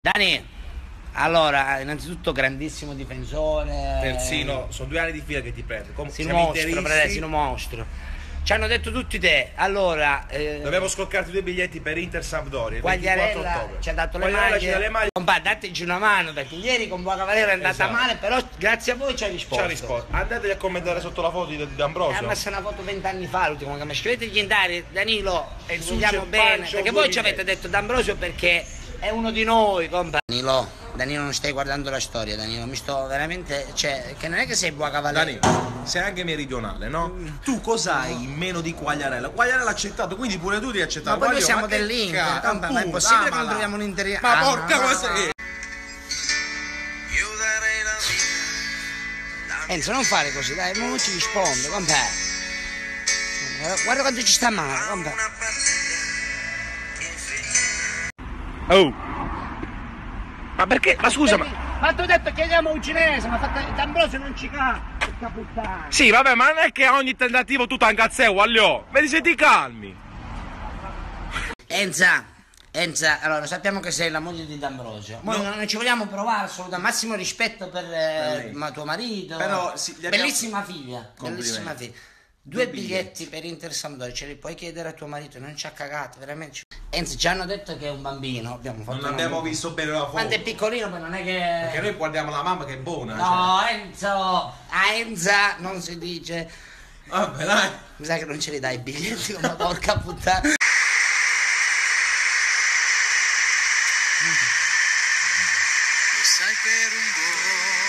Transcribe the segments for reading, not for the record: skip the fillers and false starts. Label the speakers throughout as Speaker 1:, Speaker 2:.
Speaker 1: Dani, allora, innanzitutto grandissimo difensore.
Speaker 2: Terzino, sono 2 anni di fila che ti prendo.
Speaker 1: Sino mostro, fratello, sino mostro. Ci hanno detto tutti te. Allora,
Speaker 2: dobbiamo scoccarti 2 biglietti per Inter Sampdoria il 24
Speaker 1: Quagliarella
Speaker 2: ottobre.
Speaker 1: ci ha dato le
Speaker 2: Quagliarella ci dà le
Speaker 1: maglie.
Speaker 2: maglie.
Speaker 1: Compa, dateci una mano, perché ieri con Buona Valera è andata
Speaker 2: Esatto.
Speaker 1: male, però grazie a voi ci ha risposto.
Speaker 2: Ci ha risposto. Andatevi a commentare sotto la foto di D'Ambrosio.
Speaker 1: Ha messo una foto 20 anni fa, l'ultimo che mi scrivetegli in dare, Danilo,
Speaker 2: E
Speaker 1: ci vogliamo
Speaker 2: Succe,
Speaker 1: bene,
Speaker 2: Pancio,
Speaker 1: perché voi ci avete detto D'Ambrosio perché è uno di noi, compa. Danilo, non stai guardando la storia, Danilo, mi sto veramente, cioè, che non è che sei Buona Valera.
Speaker 2: Danilo, sei anche meridionale, no? Tu cos'hai in meno di Quagliarella? Quagliarella ha accettato, quindi pure tu devi accettare.
Speaker 1: Ma poi noi siamo dell'Inter, compa, ma è possibile che non troviamo un Inter?
Speaker 2: Ma porca miseria!
Speaker 1: Enzo, non fare così, dai, non ci rispondo, compa. Guarda quanto ci sta male, compa.
Speaker 2: Oh! Ma perché? Ma scusa,
Speaker 1: Ma tu hai detto chiediamo un cinese, ma D'Ambrosio non ci porca puttana.
Speaker 2: Sì, vabbè, ma non è che a ogni tentativo tu t'ancazzeo, allò. Vedi se ti calmi.
Speaker 1: Enza, allora sappiamo che sei la moglie di D'Ambrosio. Noi non ci vogliamo provare assolutamente. Massimo rispetto per tuo marito.
Speaker 2: Però, sì, gli abbiamo-
Speaker 1: bellissima figlia. Bellissima figlia. 2 biglietti per Inter Sampdoria, ce li puoi chiedere a tuo marito, non ci ha cagato, veramente. Enzo, ci hanno detto che è un bambino. Abbiamo fatto
Speaker 2: Non abbiamo visto bene la foto.
Speaker 1: Quando è piccolino, poi non è che.
Speaker 2: Perché noi guardiamo la mamma che è buona.
Speaker 1: No, Enzo! A Enza non si dice.
Speaker 2: Vabbè, dai.
Speaker 1: Mi sa che non ce li dai i biglietti come porca puttana.
Speaker 3: Lo sai, per un gol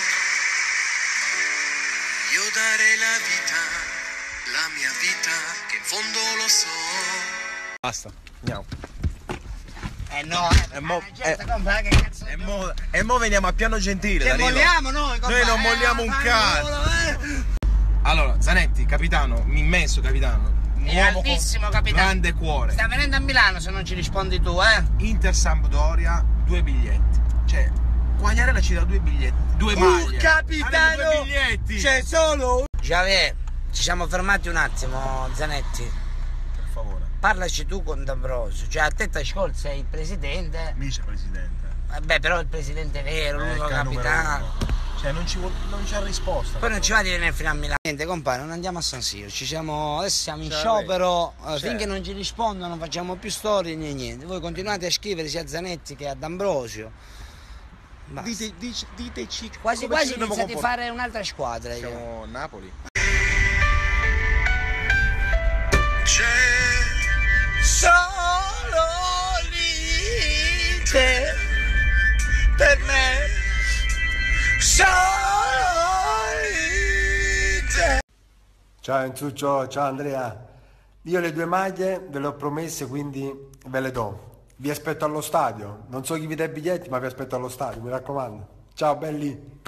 Speaker 3: io darei la vita, la mia vita, che in fondo lo so.
Speaker 2: Basta, andiamo.
Speaker 1: No, che cazzo.
Speaker 2: E mo veniamo a Piano Gentile.
Speaker 1: Che
Speaker 2: Danilo.
Speaker 1: molliamo noi,
Speaker 2: Noi non molliamo un cazzo. Allora, Zanetti, capitano, immenso capitano. Un uomo
Speaker 1: Grandissimo
Speaker 2: con
Speaker 1: capitano.
Speaker 2: grande cuore.
Speaker 1: Sta venendo a Milano se non ci rispondi tu,
Speaker 2: Inter Sampdoria, 2 biglietti. Cioè, Quagliarella ci dà 2 biglietti. 2 maglie.
Speaker 1: capitano!
Speaker 2: Avete 2 biglietti.
Speaker 1: C'è solo. Già, ci siamo fermati un attimo, Zanetti.
Speaker 2: Per favore.
Speaker 1: Parlaci tu con D'Ambrosio. Cioè, a te Tascol sei il presidente.
Speaker 2: Vicepresidente.
Speaker 1: Vabbè, però il presidente vero, l'unico
Speaker 2: Numero
Speaker 1: capitano.
Speaker 2: 1. Cioè, non c'è risposta.
Speaker 1: Poi non ci va di venire fino a Milano. Niente, compare, non andiamo a San Siro. Adesso siamo in
Speaker 2: Cioè,
Speaker 1: sciopero.
Speaker 2: cioè.
Speaker 1: Finché non ci rispondono, non facciamo più storie né niente. Voi continuate a scrivere sia a Zanetti che a D'Ambrosio. Basta.
Speaker 2: Diteci
Speaker 1: Quasi
Speaker 2: come ci
Speaker 1: quasi
Speaker 2: dobbiamo
Speaker 1: iniziate a
Speaker 2: comportare.
Speaker 1: fare un'altra squadra. io.
Speaker 2: Siamo Napoli.
Speaker 3: C'è
Speaker 1: Solo l'Inter per me. Solo l'Inter.
Speaker 4: Ciao Enzuccio, ciao Andrea. Io le 2 maglie ve le ho promesse, quindi ve le do. Vi aspetto allo stadio. Non so chi vi dà i biglietti, ma vi aspetto allo stadio, mi raccomando. Ciao belli.